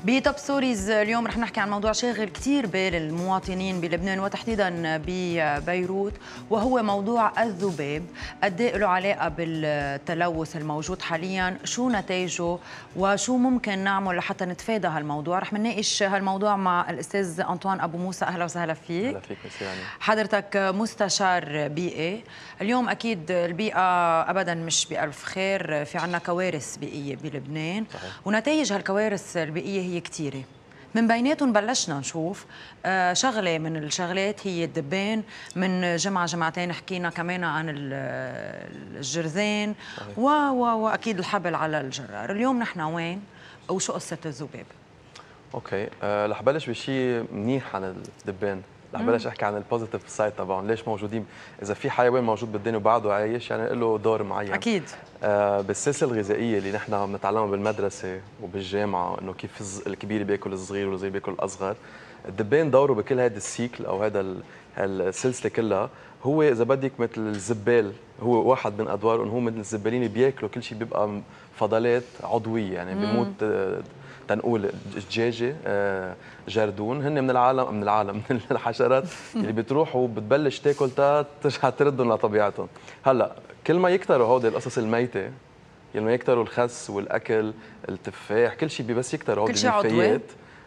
بتوب ستوريز اليوم رح نحكي عن موضوع شاغل كثير بال المواطنين بلبنان وتحديدا ببيروت، وهو موضوع الذباب. قد ايه له علاقه بالتلوث الموجود حاليا، شو نتائجه وشو ممكن نعمل لحتى نتفادى هالموضوع. رح نناقش هالموضوع مع الاستاذ انطوان ابو موسى. اهلا وسهلا فيك. اهلا فيك مساء. حضرتك مستشار بيئي. اليوم اكيد البيئه ابدا مش بألف خير، في عنا كوارث بيئيه بلبنان. صحيح. ونتائج هالكوارث البيئيه هي كثيره. من بيناتهم بلشنا نشوف شغله من الشغلات هي الدبان. من جمعتين حكينا كمان عن الجرذان واكيد الحبل على الجرار. اليوم نحن وين وشو قصه الذباب؟ اوكي، رح بلش بشيء منيح عن الدبان. رح بلش احكي عن البوزيتيف سايد تبعهم، ليش موجودين. اذا في حيوان موجود بالدنيا وبعده عايش يعني له دور معين اكيد. بالسلسله الغذائيه اللي نحن بنتعلمها بالمدرسه وبالجامعه، انه كيف الكبير بياكل الصغير والصغير بياكل الاصغر. الدبان دوره بكل هذا السيكل او هذا السلسله كلها هو اذا بدك مثل الزبال. هو واحد من ادواره انه هو مثل الزبالين اللي بياكلوا كل شيء بيبقى فضلات عضويه، يعني بيموت تنقول دجاجه، جردون، هن من العالم من الحشرات اللي بتروح وبتبلش تاكل ترجع تردهم لطبيعتهم. هلا كل ما يكتروا هودي القصص الميته، يعني ما يكتروا الخس والاكل التفاح كل شيء، بس يكتروا هودي النفايات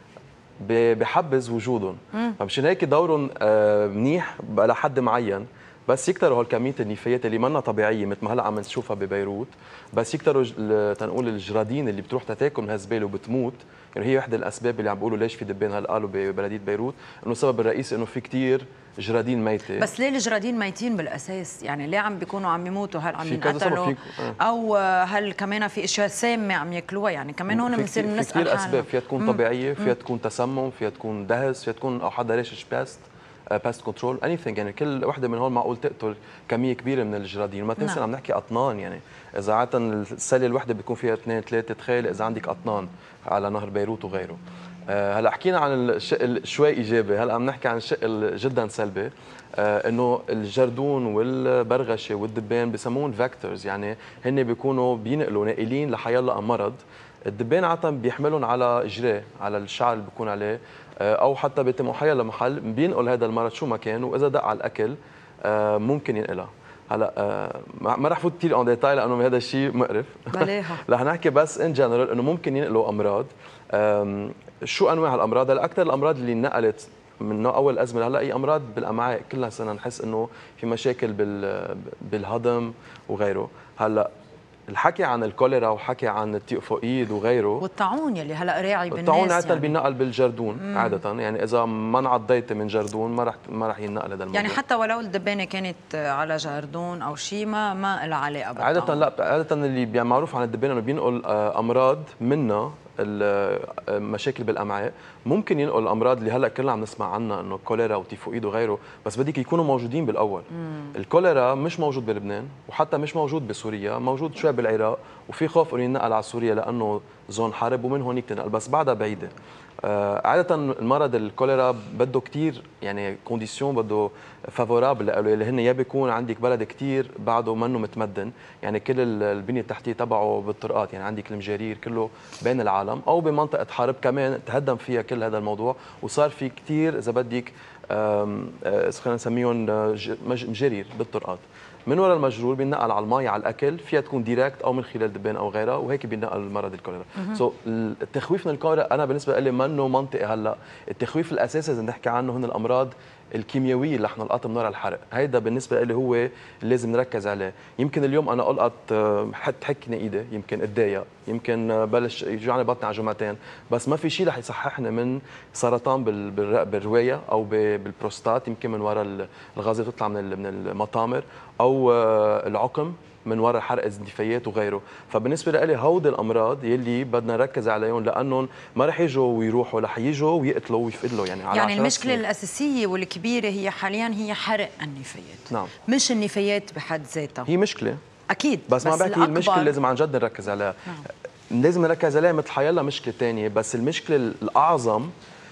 بحبذ وجودهم. فمشان هيك دورهم منيح لحد معين، بس يكتروا هالكميه النفايات اللي منا طبيعيه مثل ما هلا عم نشوفها ببيروت. بس يكتروا تنقول الجرادين اللي بتروح تاكل من هالزباله وبتموت. يعني هي وحده الاسباب اللي عم بيقولوا ليش في دبان. هلا قالوا ببلديه بيروت انه السبب الرئيسي انه في كثير جرادين ميته. بس ليه الجرادين ميتين بالاساس؟ يعني ليه عم بيكونوا عم يموتوا؟ هل عم ينقتلوا او هل كمان في اشياء سامه عم ياكلوها؟ يعني كمان هون بنصير نسال في كثير اسباب، فيها تكون طبيعيه، فيها تكون تسمم، فيها تكون دهس، فيها تكون او حدا راشش باست كنترول اني. يعني كل وحده من هون معقول تقتل كميه كبيره من الجرادين. وما تنسى عم نحكي اطنان، يعني اذا عاده السله الوحده بيكون فيها 2 3. تخيل اذا عندك اطنان على نهر بيروت وغيره. هلا حكينا عن الشق شوي ايجابي، هلا عم نحكي عن الشق جدا سلبي. انه الجردون والبرغشه والدبان بسموهم فاكتورز، يعني هن بيكونوا بينقلوا ناقلين لحيلا مرض. الدبان عاده بيحملهم على اجراه، على الشعر اللي بيكون عليه، او حتى بيتم حيلا محل بينقل هذا المرض شو ما كان، واذا دق على الاكل ممكن ينقلها. هلا ما رح فوت كثير اون ديتاي لانه هذا الشيء مقرف. بلاها. رح نحكي بس ان جنرال انه ممكن ينقلوا امراض. شو انواع الامراض؟ هلا اكثر الامراض اللي انقلت من اول ازمه هلا هي امراض بالامعاء. كلنا صرنا نحس انه في مشاكل بالهضم وغيره. هلا الحكي عن الكوليرا وحكي عن التيفوئيد وغيره، والطاعون يلي هلا راعي بالناس. الطاعون عاده يعني بينقل بالجردون عاده، يعني اذا ما انعضيتي من جردون ما رح ينقل هذا الموضوع. يعني حتى ولو الدبانه كانت على جردون او شيء ما لها علاقه بالطاعون. عاده لا، عاده اللي معروف عن الدبانه انه بينقل امراض منها المشاكل بالامعاء. ممكن ينقل الامراض اللي هلا كلنا عم نسمع عنها انه كوليرا وتيفوئيد وغيره، بس بدك يكونوا موجودين بالاول. الكوليرا مش موجود بلبنان وحتى مش موجود بسوريا، موجود شوي بالعراق، وفي خوف انه ينقل على سوريا لانه زون حرب ومن هونيك تنقل، بس بعدها بعيده. عادة المرض الكوليرا بده كثير يعني كونديسيون، بده فافورابل له، اللي هن يا بيكون عندك بلد كثير بعده منه متمدن، يعني كل البنيه التحتيه تبعه بالطرقات، يعني عندك المجارير كله بين العالم، او بمنطقه حرب كمان تهدم فيها كل هذا الموضوع، وصار في كثير اذا بدك خلينا نسميهم مجارير بالطرقات. من وراء المجرور بينقل على المي على الاكل، فيها تكون ديريكت او من خلال دبان او غيرها، وهيك بينقل مرض الكوليرا. التخويف من الكوليرا انا بالنسبه لي منه منطقي. هلا التخويف الاساسي اذا نحكي عنه هن الامراض الكيميائيه اللي رح نلقطها من وراء الحرق. هيدا بالنسبه لي هو اللي لازم نركز عليه. يمكن اليوم انا القط تحكني ايدي، يمكن اتضايق، يمكن بلش يوجعني بطني على جمعتين، بس ما في شيء رح يصححني من سرطان بالروايه او بالبروستات، يمكن من وراء الغازات اللي بتطلع من المطامر، او العقم من وراء حرق النفايات وغيره. فبالنسبه لي هودي الامراض يلي بدنا نركز عليهم، لانهم ما رح يجوا ويروحوا، رح يجوا ويقتلوا ويفقدوا. يعني المشكله الاساسيه والكبيره هي حاليا هي حرق النفايات. نعم. مش النفايات بحد ذاتها. هي مشكله اكيد، بس ما بحكي المشكله لازم عن جد نركز عليها. لازم نركز عليها مثل حيلا مشكله ثانيه، بس المشكله الاعظم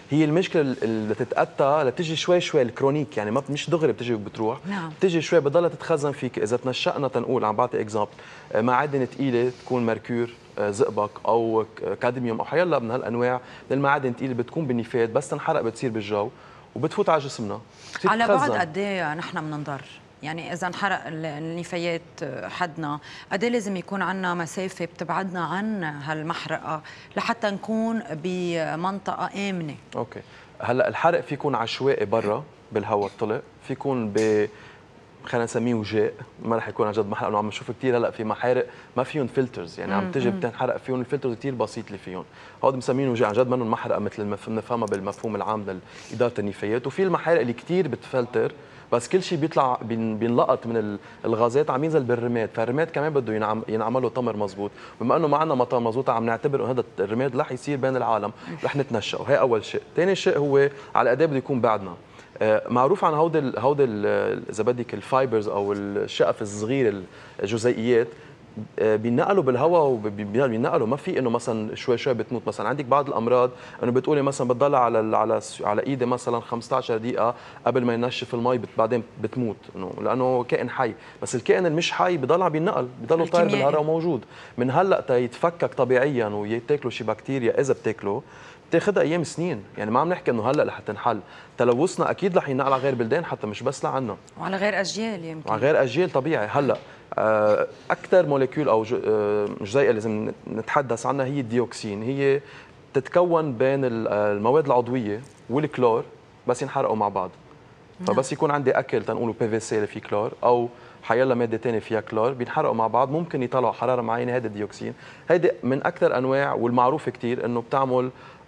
هي المشكله اللي تتاتى اللي بتجي شوي شوي الكرونيك، يعني ما مش دغري بتجي وبتروح. نعم. بتجي شوي بضلها تتخزن فيك. اذا تنشأنا تنقول عم بعطي اكزامبل معادن ثقيله تكون مركور، زئبق او كادميوم او حيلا من هالانواع من المعادن الثقيله بتكون بالنفايات، بس تنحرق بتصير بالجو وبتفوت على جسمنا. على بعد قد ايه نحن بننضر؟ يعني اذا انحرق النفايات حدنا، قد ايه لازم يكون عندنا مسافه بتبعدنا عن هالمحرقه لحتى نكون بمنطقه امنه؟ اوكي، هلا الحرق في يكون عشوائي برا بالهواء الطلق، في يكون خلينا نسميه وجاء، ما رح يكون عن جد محرق، لانه عم نشوف كثير هلا في محارق ما فيهم فلترز، يعني عم تجي بتنحرق فيهم الفلترز كثير بسيط اللي فيهم، هذا بنسميه وجاء عن جد منهم محرقه مثل ما بنفهمها بالمفهوم العام لاداره النفايات. وفي المحارق اللي كثير بتفلتر، بس كل شيء بيطلع بينلقط من الغازات عم ينزل بالرماد، فالرماد كمان بده ينعمل له تمر مزبوط، بما انه ما عندنا مطار مزبوط عم نعتبر انه هذا الرماد رح يصير بين العالم، رح نتنشأ، وهي اول شيء. ثاني شيء هو على قد ايه بده يكون بعدنا. معروف عن هودي اذا بدك الفايبرز او الشقف الصغير الجزيئيات بينقلوا بالهواء وبينقلوا، ما في انه مثلا شوي شوي بتموت. مثلا عندك بعض الامراض انه بتقولي مثلا بتضل على ايدي مثلا 15 دقيقه قبل ما ينشف المي بعدين بتموت، انه لانه كائن حي، بس الكائن المش حي بضل عم بينقل، بضل طاير بالهواء وموجود. من هلا تيتفكك طبيعيا ويتاكلوا شي بكتيريا اذا بتاكلوا بتاخذها ايام سنين، يعني ما عم نحكي انه هلا رح تنحل. تلوثنا اكيد رح ينقل على غير بلدان حتى، مش بس لعنا، وعلى غير اجيال يمكن، وعلى غير اجيال طبيعي. هلا اكثر موليكيول او جزيئه لازم نتحدث عنها هي الديوكسين، هي تتكون بين المواد العضويه والكلور بس ينحرقوا مع بعض. فبس يكون عندي اكل تنقولوا بي في سي اللي فيه كلور او حيلا ماده ثانيه فيها كلور بينحرقوا مع بعض، ممكن يطلعوا حراره معينه. هذا الديوكسين هيدي من اكثر انواع والمعروف كثير انه بتعمل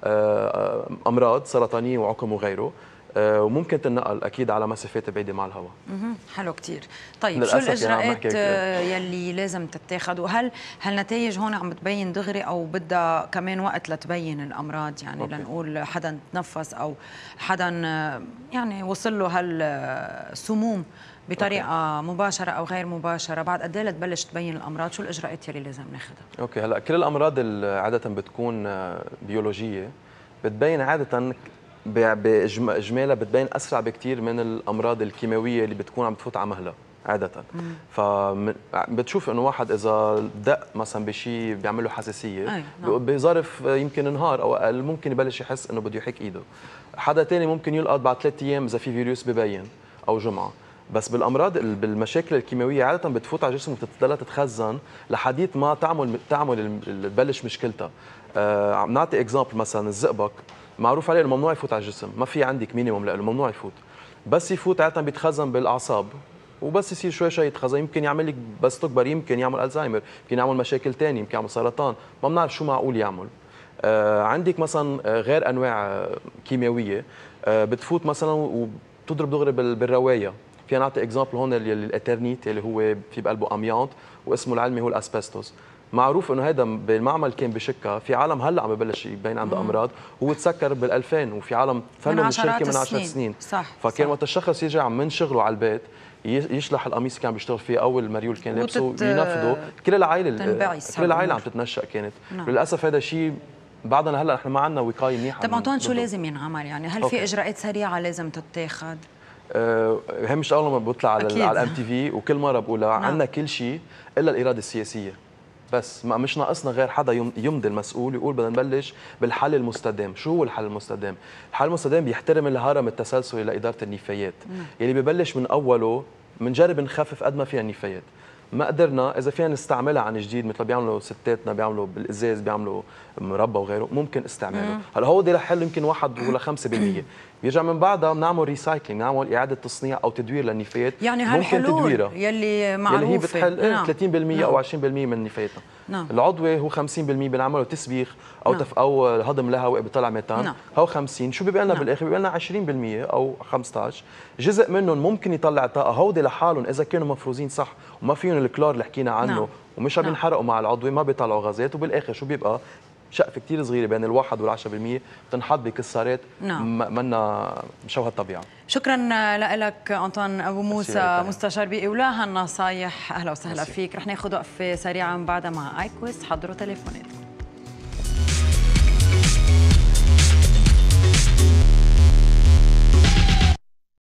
امراض سرطانيه وعقم وغيره، وممكن تنقل اكيد على مسافات بعيده مع الهواء. حلو كثير. طيب شو الاجراءات يلي لازم تتاخذ، وهل هالنتائج هون عم بتبين دغري او بدها كمان وقت لتبين الامراض؟ يعني أوكي. لنقول حدا تنفس او حدا يعني وصل له هالسموم بطريقه أوكي. مباشره او غير مباشره، بعد قد ايه لتبلش تبين الامراض؟ شو الاجراءات يلي لازم ناخذها؟ اوكي، هلا كل الامراض عاده بتكون بيولوجيه، بتبين عاده باجمالها بتبين اسرع بكثير من الامراض الكيماويه اللي بتكون عم تفوت على مهلها عاده. فبتشوف انه واحد اذا دق مثلا بشيء بيعمل له حساسيه بظرف يمكن نهار او اقل ممكن يبلش يحس انه بده يحك ايده. حدا ثاني ممكن يلقط بعد 3 ايام اذا في فيروس ببين او جمعه. بس بالامراض بالمشاكل الكيماويه عاده بتفوت على الجسم وبتضلها تتخزن لحديت ما تعمل تبلش مشكلتها. عم نعطي اكزامبل مثلا الزئبق معروف عليه انه ممنوع يفوت على الجسم، ما في عندك مينيموم له، ممنوع يفوت. بس يفوت عاده بيتخزن بالاعصاب وبس يصير شوي شوي يتخزن، يمكن يعمل لك بس تكبر، يمكن يعمل الزهايمر، يمكن يعمل مشاكل ثانيه، يمكن يعمل سرطان، ما بنعرف شو معقول يعمل. عندك مثلا غير انواع كيميائيه بتفوت مثلا وبتضرب دغري بالروايه. فينا نعطي اكزامبل هون الاترنيت اللي هو في بقلبه اميانط واسمه العلمي هو الاسبستوس. معروف انه هذا بالمعمل كان بشكا، في عالم هلا عم ببلش يبين عنده امراض، هو تسكر بال2000 وفي عالم فلوا من الشركه من 10 سنين. صح. فكان وقت الشخص يرجع من شغله على البيت يشلح القميص اللي كان بيشتغل فيه او المريول كان لابسه وينفضه، كل العائله عم تتنشأ كانت. للاسف هذا شيء بعدنا هلا نحن ما عندنا وقايه منيحه. طب انطوان شو لازم ينعمل؟ يعني هل في اجراءات سريعه لازم تتاخذ؟ هي مش اول ما بطلع على الام تي في وكل مره بقولها، عندنا كل شيء الا الاراده السياسيه. بس ما مش ناقصنا غير حدا يمضي المسؤول يقول بدنا نبلش بالحل المستدام. شو هو الحل المستدام؟ الحل المستدام بيحترم الهرم التسلسلي لاداره النفايات يلي ببلش من اوله بنجرب نخفف قد ما فيها النفايات. ما قدرنا اذا فينا نستعملها عن جديد مثل بيعملوا ستاتنا، بيعملوا بالازاز، بيعملوا مربى وغيره، ممكن استعماله. هلا هو رح يحل يمكن 1 ولا 5%، بيرجع من بعدها بنعمل ريسايكلينج، نعمل اعاده تصنيع او تدوير للنفايات. يعني هالحلول يلي معروفه يلي هي بتحل 30% او 20% من نفاياتنا. العضوي هو 50% بنعمله تسبيخ او هضم لهوي بيطلع ميثان. هو 50 شو بيبقى لنا بالاخر؟ بيبقى لنا 20% او 15 جزء منهم ممكن يطلع طاقه. هودي لحالهم اذا كانوا مفروزين صح وما فيهم الكلور اللي حكينا عنه ومش عم ينحرقوا مع العضوي ما بيطلعوا غازات، وبالاخر شو بيبقى؟ شقفه كثير صغيره بين ال1 وال10% بتنحط بكسارات منا مشوه الطبيعه. شكرا لك انطوان ابو موسى مستشار بيئي ولا هالنصايح. اهلا وسهلا فيك. رح ناخذ وقفه سريعه من بعدها مع ايكويس. حضروا تليفوناتكم.